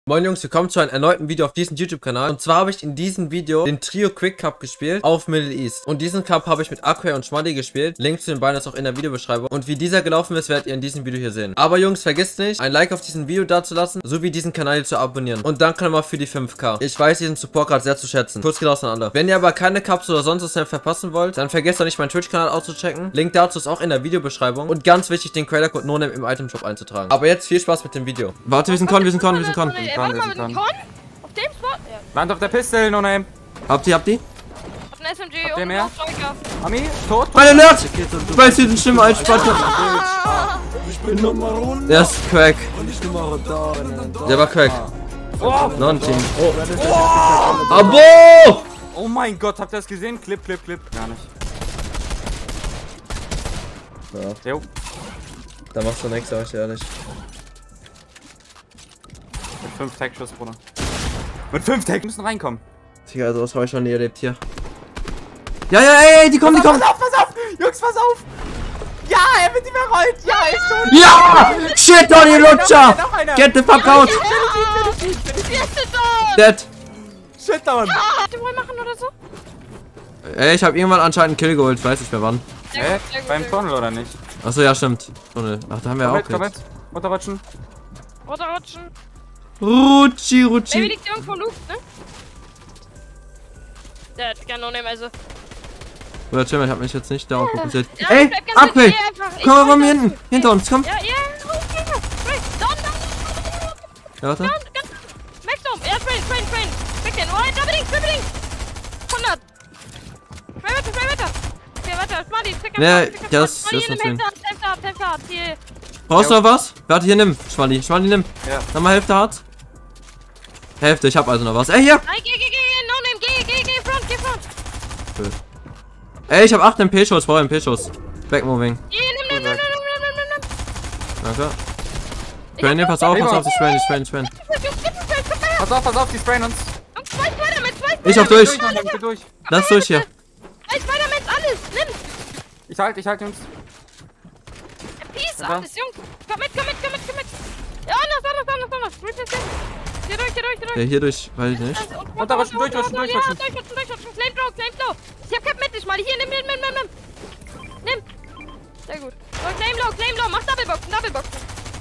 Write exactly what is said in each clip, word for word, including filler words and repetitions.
Moin Jungs, willkommen zu einem erneuten Video auf diesem YouTube-Kanal. Und zwar habe ich in diesem Video den Trio Quick Cup gespielt auf Middle East. Und diesen Cup habe ich mit Aqua und Schmaddy gespielt. Link zu den beiden ist auch in der Videobeschreibung. Und wie dieser gelaufen ist, werdet ihr in diesem Video hier sehen. Aber Jungs, vergesst nicht, ein Like auf diesem Video dazulassen, sowie diesen Kanal hier zu abonnieren. Und danke nochmal für die fünf K. Ich weiß diesen Support gerade sehr zu schätzen. Kurz geht raus an alle. Wenn ihr aber keine Cups oder sonst was mehr verpassen wollt, dann vergesst auch nicht meinen Twitch-Kanal auszuchecken. Link dazu ist auch in der Videobeschreibung. Und ganz wichtig, den Creator-Code NoName im Item-Shop einzutragen. Aber jetzt viel Spaß mit dem Video. Warte, wir sind Con, wir sind Con, wir sind Con. Ey, warte mal, wir sind Con? Auf dem Spot? Ja. Land auf der Pistole, NoName. Habt ihr, habt ihr? Auf den S M G Habt ihr und mehr? auf Striker. Ami, tot? Meine Nerds! Du weißt, diesen Stimme als Sponsor. Ich bin Nummer runter. Der ist Crack. Und ich bin Nummer da. Der war Crack. Oh, Non-Team. Oh. oh. Abo! Oh mein Gott, habt ihr das gesehen? Clip, Clip, Clip. Gar nicht. Ja. Jo. Da machst du nichts, sag ich dir ehrlich. Mit fünf Tag-Schuss, Bruder. Mit fünf Tag müssen reinkommen. Digga, also was habe ich noch nie erlebt hier. Ja, ja, ey, ey, die kommen, die kommen. Pass auf, pass auf! Jungs, pass auf! Ja, er wird nicht mehr rollt! Ja, er ist tot! Ja! Shit, Donny Lutscher! Noch einer. Get the fuck out! Dead! Shit, down! Habt ihr wohl machen oder so? Ey, ich habe irgendwann anscheinend einen Kill geholt, ich weiß nicht mehr wann. Sehr Hä? gut, sehr gut, Beim sehr gut. Tunnel oder nicht? Achso, ja, stimmt. Tunnel. Ach, da haben wir Komm auch mit, komm mit. jetzt. Runterrutschen. Runterrutschen. Rutschi, Baby Rutschi. liegt irgendwo Luke, ne? Der hat gar NoName, also. Oder chill mal, ich hab mich jetzt nicht darauf fokussiert. Ja, Ey, bleib ganz Aqua! hinten, geh einfach. Ich Komm mal weiß von mir das. hinten. Hinter uns, komm. Ja, ja, okay. Right. Down, down, down. Ja, warte. Down, ganz. Maxdom. Ja, Train, Train, Train. Weg den. Oh, Doppelink, Doppelink. hundert. Spray weiter, spray weiter. Okay, warte, Schmaddy, check Nee, das ist Schmaddy, nicht nimm schön. Hälfte ab, Hälfte ab, hier. Brauchst du noch was? Warte, hier, nimm. Schmalli, Schmalli, nimm. Ja. Nochmal Hälfte hart. Hälfte, ich hab also noch was. Ey, hier! Nein, geh, geh, geh, NoName, geh, geh, geh, front, geh, front. Ey, ich hab acht M P-Schuss, voll M P-Schuss. Backmoving. Hier, nimm, nimm, nimm, nimm, nimm, nimm, nimm, nimm. Danke. Sprayen hier, pass auf, pass auf, die sprayen, die sprayen, die sprayen. Pass auf, pass auf, die sprayen uns. Und zwei Spider-Mans, zwei Ich auf Spider-Mans. durch. Durch, NoName, geh durch. Lass durch hier. Zwei Spider-Mans, alles, nimm. Ich halt, ich halt, Jungs. Peace, Ja. alles, Jungs. Komm mit, komm mit, komm mit, komm mit. Ja, anders, anders, anders, anders. Reach this in. Hier durch, hier durch, hier durch. Ja, hier durch, weiß ich nicht. Runterrutschen, durchrutschen, Ja, durchrutschen. durchrutschen, durchrutschen. Claim low, claim low. Ich hab kein mit dich mal. Hier, nimm, nimm, nimm, nimm, nimm. Nimm. Sehr gut. So, claim low, claim low. Mach Doubleboxen, Doubleboxen.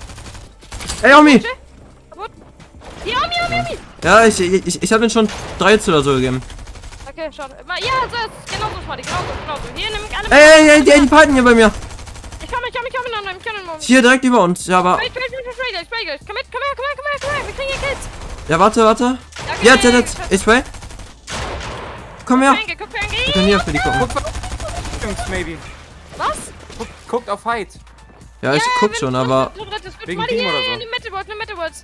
Ey, Omi! Kaputt. Hier, Omi, Omi, Omi. Ja, ich, ich, ich hab ihm schon dreizehn oder so gegeben. Okay, schade. Ja, so ist genauso, Schmaddy. Genauso, genauso. Hier, nimm alle. Ey, ey, ey, die, die fighten hier bei mir. Ich komm, ich komm, ich komm, ich komm, ich komm, ich komm. Hier direkt über uns. Ja, aber. Wait, wait, wait, wait, wait, wait, wait. Komm mit, komm her, komm her, komm her, komm her. Wir kriegen hier Kills. Ja, warte, warte. Okay, Jetzt, jetzt, jetzt. Ich spray. Komm her. Kopfhänge, Kopfhänge. Wir können hier für die gucken. Guckt auf Jungs, maybe. Was? Guckt, guckt auf Fight. Ja, ich guck wenn schon, du- aber. du drittes, du Wegen drittes. Team Hier, oder so. in die Mitte, Woods, in die Mitte, Woods.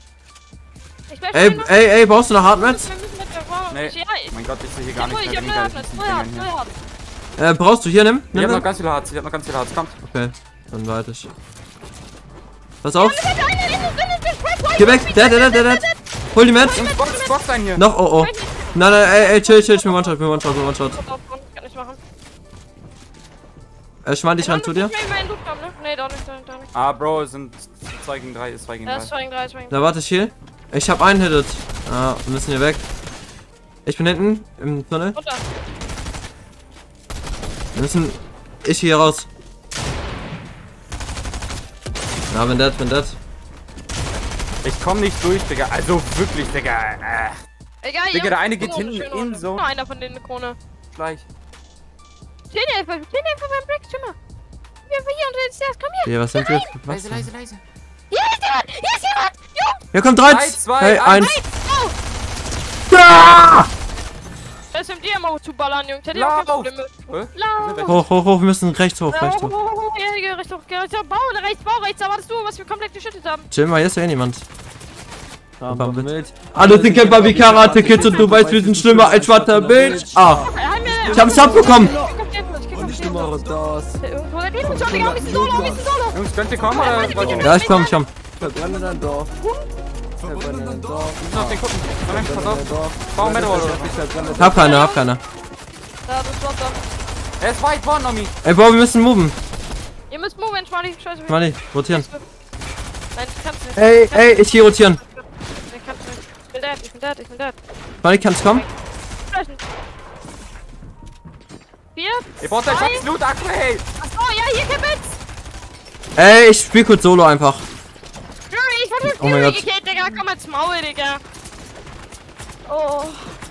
Ich bleib Ey, stehen noch. ey, ey, brauchst du noch Hardmats? Wir müssen mit der Frau- Nee. Ich- Ja, ich- Oh mein Gott, ich sehe hier ich gar hab nichts voll- mehr. ich hab Hinter null diesen Hardness, null Dingern Hard, hier. null Hard. Äh, brauchst du hier, nimm? Ich Nimm, hab noch nimm. ganz viele Harz, ich hab noch ganz viele Harz. Kommt. Okay, dann warte ich. Pass auf. Ja, eine, eine, eine, eine, eine, Geh weg. Dead, dead, dead, dead. Hol die Mats. Jungs, Box, Box ein hier. Noch, oh, oh. Nein, nein, ey, ey, chill, chill, ich bin One-Shot, ich bin One-Shot, ich bin One-Shot. Kann ich machen. Äh, Schmal dich ran zu dir. Ich will meinen Loot haben, ne? Nee, doch nicht, doch nicht, doch nicht. Ah, Bro, es sind zwei gegen drei, ist zwei gegen Ja, drei. ist zwei gegen drei, zwei gegen Da warte ich hier. Ich hab einen Hitted. Ah, wir müssen hier weg. Ich bin hinten im Tunnel. drei. Runter. Wir müssen. Ich hier raus. Na, bin dead, bin dead. Ich komm nicht durch, Digga. Also wirklich, Digga. Äh, Egal, Digga, Jungs, der eine geht Krone, hinten schöne in Runde. so. Nur einer von denen eine Krone. Gleich. Stehen hier einfach, stehen hier einfach beim Brick, Schimmer. Wir sind hier unter den Stairs, komm hier. Hier, was sind wir? Was? Leise, leise, leise. Hier ist jemand, hier ist jemand. Jungs, Hier kommt drei. Drei, zwei, Hey, eins. eins. oh. Ah! S M G immer zu ballern, Jungs. Hätte ich auch kein Lauf! Problem mit. Hä? Lauf. Hoch, hoch, hoch, wir müssen rechts hoch, rechts hoch. Oh, ja, geh rechts hoch, geh rechts hoch. Bau, rechts, bau, rechts. Da wartest du, was wir komplett geschüttet haben. Chill mal, hier ist ja eh niemand. Alle sind Camper wie Karate Kids und du weißt, wir sind schlimmer als schwarzer Bitch. Ah, ich hab's abbekommen. Und ich bin Nummer da. Jungs, könnt ihr kommen oder wollt ihr nicht? Ja, ich komm, ich komm. Verbrenne dein Dorf. Verbrenne dein Dorf. Ich muss auf den gucken. Moment, pass Verbrenne auf. dein Dorf. Bau Metal oder so. Ich verbrenne dein Hab keine, hab keine. Da, das war's dann. Er ist weit vorne, Nomi. Ey, boah, wir müssen moven. Ihr müsst moven, Schmarri. Scheiße. Schmalli, rotieren. Nein, ich kann's nicht. Ey, ey, ich geh rotieren. Ich dead, ich bin dead, ich bin dead. Schmali, kannst kommen? Flashen. Vier. Ihr braucht euch drei. jetzt Loot, Akku, hey! Achso, ja, hier Kippets. Ey, ich spiel kurz Solo einfach. Fury, ich hab Oh mein Fury Gott. gekillt, Digga. Komm als Maul, Digga. Oh.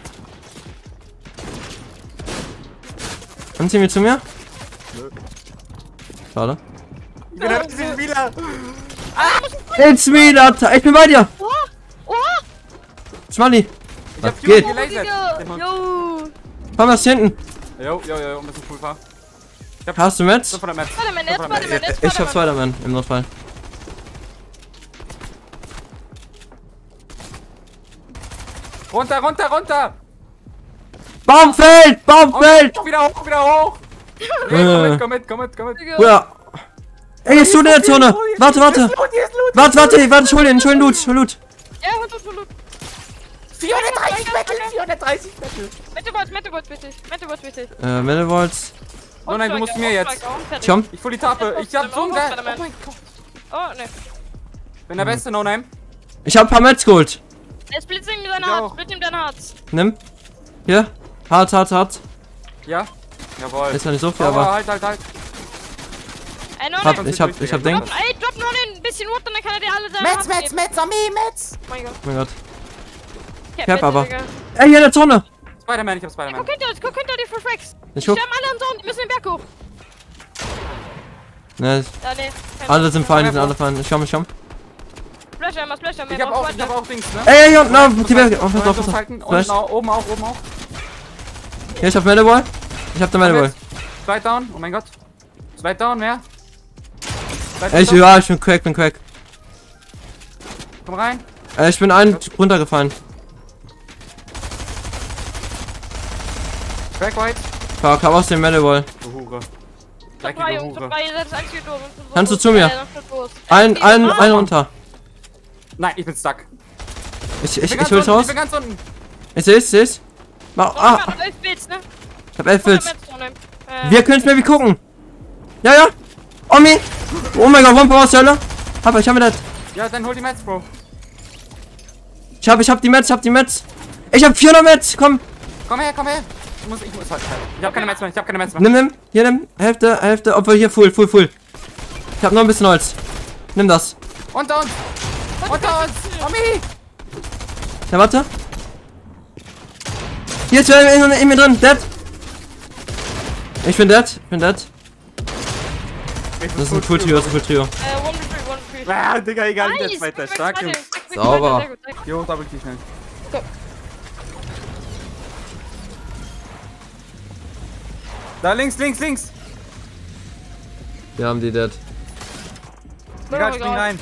Kommt sie mir zu mir? Schade. Ich bin ein Spieler! It's me, Data. Ich bin bei dir. Oh, oh. Schmali. Ich Was hab geht? Fury gelasert! Digga. Yo. Komm, was hier hinten? Jo, jo, jo, ein bisschen cool fahren. Hast du Metz? fünfhundert Metz. Spider-Man, jetzt Spider-Man, jetzt Ich hab Spider-Man. Spider-Man im Notfall. Runter, runter, runter! Baum fällt! Baum Oh, fällt! wieder hoch, wieder hoch! Äh. Komm mit, komm mit, komm mit, komm mit. Ja. Ey, jetzt tut in der Zone. Warte, warte. Hier ist Loot, hier ist Loot. Warte, warte, warte, ich hol den, ich hol den Loot, ich hol Loot. Ja, hol Loot, hol Loot. vierhundertdreißig Metal, vierhundertdreißig Metal. Meteorbolts, Meteorbolts bitte. Meteorbolts bitte. Äh, Metalvolts. Oh nein, du musst mir jetzt. Komm. Ich fuhr die Tape. Ich hab so ein geil. Oh mein Gott. Oh, ne. Bin der Beste, No Name. Ich hab ein paar Metz geholt. Er splitzt ihm dein Ich Herz, auch. split ihm dein Herz. Nimm. Hier. Hart, hart, hart. Ja? Jawohl. Ist ja nicht so viel, Oh, aber. halt, halt, halt. Ey, no, Hab, ne. ich hab, ich hab Ding. Ey, drop noch ein bisschen Wood und dann kann er dir alle seine Metz, Herz Metz, geben. Metz, Armee, Metz. Oh mein Gott. Oh mein Gott. Ich Ich hab aber. Digga. Ey, hier in der Zone. Spider-Man, ich hab Ey, Spider-Man. guck hinter uns, guck hinter dir für Fracks. Ich Die guck. sterben alle am Sohn, die müssen den Berg hoch. Ne, Ja, ne. alle sind fein, die sind alle fein. Ich komm, ich komm. Splash einmal, Splash einmal. Ich hab auch, ich hab auch Dings, ne? Ey, ey, hier unten, auf, die Berge. Auf, Moment, auf, muss auf. halten. Flash. Unten auch, oben auch, oben auch. Hier, ich hab Metalball. Ich hab den Metalball. Slide down, oh mein Gott. Slide down, mehr. Slide Ey, ich, down. ja, ich bin Crack, bin Crack. Komm rein. Ey, ich bin einen runtergefallen. Crack white. Fuck, hab aus dem Metalball. Du Hure. Top drei, Dreckige Jungs, Top Hure. drei, ihr seid das einzige Tor. Kannst du zu mir? Ein, ein, ein runter. Nein, ich bin stuck. Ich, Ich ich, bin ich ganz hol's unten, raus. ich bin ganz unten. Ich seh's, ich seh's. Mach, ah, Ah. elf Bilds, ne? ich hab elf Wills. Äh, Wir können's Maybe gucken. Ja, ja. Omi. Oh mein Gott, Wumpe aus der Hölle. Hab, ich hab mir das. Ja, dann hol die Metz, Bro. Ich hab, ich hab die Metz, ich hab die Metz. Ich hab vierhundert Metz, komm. Komm her, komm her. Ich muss, ich muss halt. Ich hab keine Metz mehr, ich hab keine Metz mehr. Nimm, nimm. Hier, nimm. Hälfte, Hälfte. Obwohl, hier, full, full, full. Ich hab noch ein bisschen Holz. Nimm das. Unter uns. Unter uns. Armee. Ja, warte. Hier ist wer in, in mir drin. Dead. Ich bin dead. Ich bin dead. Das ist ein Full Trio, das ist ein Full Trio. Äh, one three, one three. Ah, Digga, egal, der Nice, zweite. weg, weg, Stark, weiter, Jungs. weg, weg, Sauber. weiter, sehr gut, sehr gut. Jo, double kill schnell. Go. Da links, links, links. Wir haben die dead. Egal, Oh spring mein rein.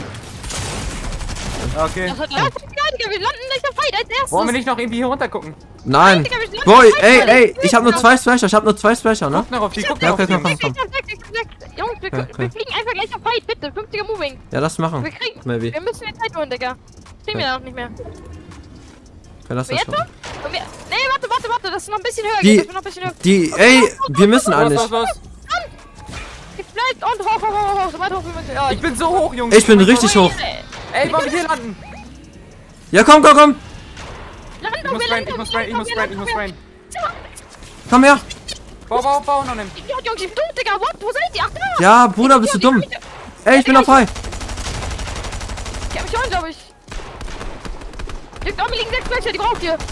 Okay. Das hat lange Digga, wir landen nicht am Fight als erstes. Wollen wir nicht noch irgendwie hier runter gucken? Nein. Digga, wir sind Boy, am Fight, ey, Alter. ey. Ich hab nur zwei Slasher. Ich hab nur zwei Slasher, ne? Guck noch auf die, guck Ja, noch auf okay, die. komm, komm, komm. Ich hab sechs, ich hab sechs. Jungs, wir, Okay, okay. wir fliegen einfach gleich am Fight, bitte. fünfziger Moving. Ja, lass machen. Wir kriegen. Maybe. Wir müssen jetzt Zeit holen, Digga. Kriegen wir noch nicht mehr. Okay, lass Wir das jetzt machen. noch? Und wir, nee, warte, warte, warte. Das ist noch ein bisschen höher. Die- geht, Das ist noch ein bisschen höher. Die, ey, wir müssen Los, eigentlich. los, los. Bleibt und hoch, hoch, hoch, hoch. So weit hoch wie möglich. Ja, Ich bin so hoch, Jungs. Ich bin richtig hoch. Ey, wollen wir hier landen? Ja, komm, komm, komm. Land Ich muss rein, ich muss rein, ich muss rein, ich muss rein. Komm her. Bau, bau, bau, noch nimm. Jungs, ich bin dumm, Digga. What? Wo seid ihr? Ach, da. Ja, Bruder, bist du dumm. Ey, ich bin noch frei. Ich hab mich schon, glaube ich. Jungs, Omi liegen sechs Fläche, die braucht ihr.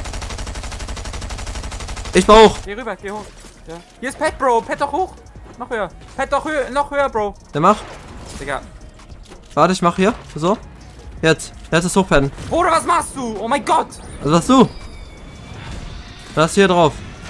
Ich baue hoch. Geh rüber, geh hoch. Ja. Hier ist Pet, Bro. Pet doch hoch. Noch höher. Pet doch höher, noch höher, Bro. Der mach. Digga. Warte, ich mach hier. So. Jetzt. Jetzt ist hochpennen. Bruder, was machst du? Oh mein Gott. Was machst du? Was ist hier drauf?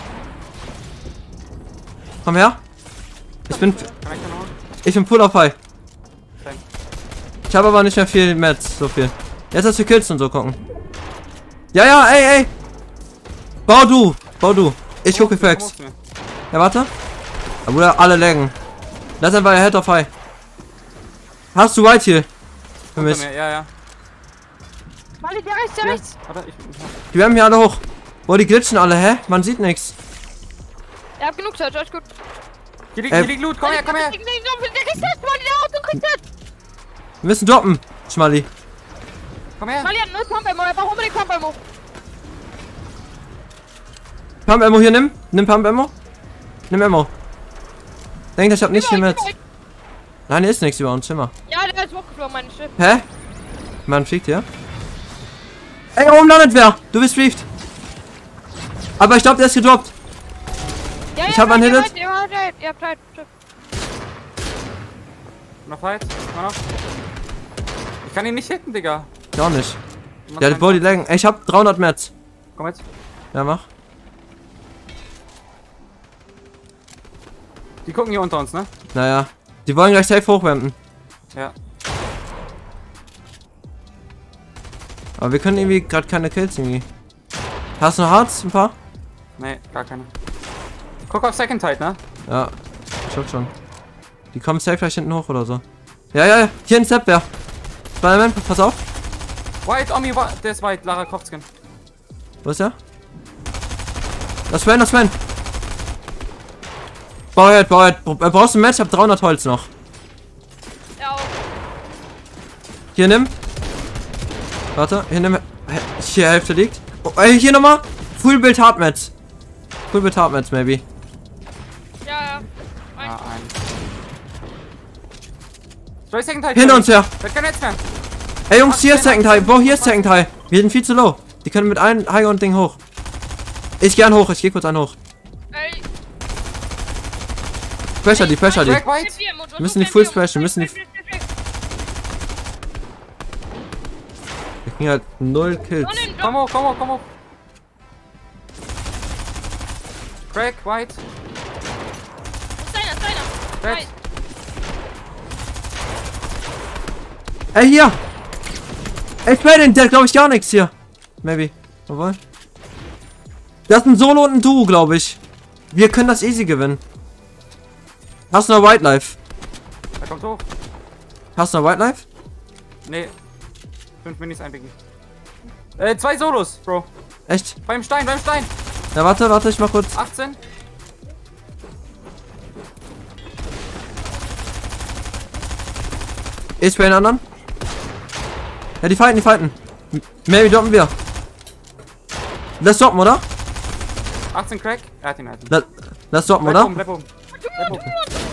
Komm her. Ich bin. Kann ich da noch? Ich bin full auf High. Same. Ich habe aber nicht mehr viel Metz. So viel. Jetzt dass wir Kills und so gucken. Ja, ja, ey, ey. Bau du. Bau du. Ich gucke Komm, Facts. komm, komm. Ja, warte. Ja, Bruder, alle laggen. Lass einfach Head of High. Hast du White hier? Für mich. Unter mir, Ja, ja. Mali, der rechts, der Hier. rechts. Warte, ich. Die werden hier alle hoch. Boah, die glitschen alle, hä? Man sieht nichts. Er hat genug Zeit, alles gut. Hier liegt, Äh, hier liegt Loot. Komm her, komm her. Der kriegt das, Mali, der Auto kriegt das. Wir müssen droppen, Schmali. Komm her. Smiley hat null Pump-Ammo, er braucht unbedingt Pump-Ammo. Pump-Ammo hier, nimm. Nimm Pump-Ammo. Nimm Ammo. Denk, ich hab nicht viel mit. Nein, hier ist nichts über uns, immer. Ja, der ist hochgeflogen, mein Schiff. Hä? Man fliegt hier. Ey, oben landet wer? Du bist brieft. Aber ich glaube, der ist gedroppt. Ja, Ich ja, hab einen ihr Hit. habt- Ihr habt Zeit, ihr habt Zeit. Noch Fight. Immer noch. Ich kann ihn nicht hitten, Digga. Ich auch nicht. Der hat Body laggen. Ey, ich hab dreihundert Metz. Komm jetzt. Ja, mach. Die gucken hier unter uns, ne? Naja. Die wollen gleich safe hochwampen. Ja. Aber wir können irgendwie gerade keine Kills irgendwie. Hast du noch Hearts? Ein paar? Nee, gar keine. Guck auf Second Tide, ne? Ja. Ich hab schon. Die kommen safe gleich hinten hoch oder so. Ja, ja, ja. Hier ein Stepware. Spider-Man, pass auf. White, Omi, White. Der ist White. Lara Kroftskin. Wo ist der? Das Sven, das Sven. Bauheit, Bauheit. Brauchst du ein Match? Ich hab dreihundert Holz noch. Ja, auch. Hier nimm. Warte, hier nimm. Hier Hälfte liegt. Oh, ey, hier nochmal. Full Build Hardmats. Full Build Hardmats, maybe. Ja, ja. Ein. Ah, ein. Zwei Second Tide. Hinter uns her. Der kann jetzt mehr. Ey Jungs, hier ist Second High. Bro, hier ist Second High. Wir sind viel zu low. Die können mit einem High und Ding hoch. Ich geh an hoch, ich geh kurz an hoch. Ey. Pressure die, pressure die. Black White. Wir müssen die Full Splash, wir müssen die. Wir kriegen halt null Kills. Komm hoch, komm hoch, komm hoch. Crack, White. Steiner, Steiner. Dead. Ey, hier! Ey, Fredin, der hat glaube ich gar nichts hier. Maybe. Jawohl. Das ist ein Solo und ein Duo, glaube ich. Wir können das easy gewinnen. Hast du noch White Life? Er kommt hoch. Hast du noch White Life? Nee. Fünf Minis einpicken. Äh, zwei Solos, Bro. Echt? Beim Stein, beim Stein. Ja, warte, warte, ich mach kurz. achtzehn. Ich bei den anderen. Ja, die fighten, die fighten. M- Maybe droppen wir. Lass droppen, oder? achtzehn Crack. Er hat ihn, er hat ihn. La Lass droppen, Bleib oder? oben, bleib oben. Bleib oben.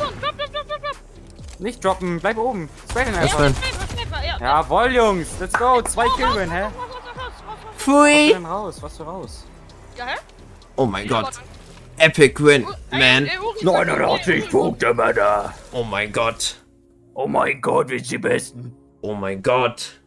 Nicht droppen, bleib oben. Spray den Ja, einfach. Sven. Jawohl, Jungs. Let's go. Zwei Killwin, hä? Was Pfui. für denn raus? Was für raus? Ja, hä? Oh mein Gott. Epic win, man. Ey, Uri, neunundachtzig Punkte, Männer. Oh mein Gott. Oh mein Gott, wir sind die Besten. Oh mein Gott.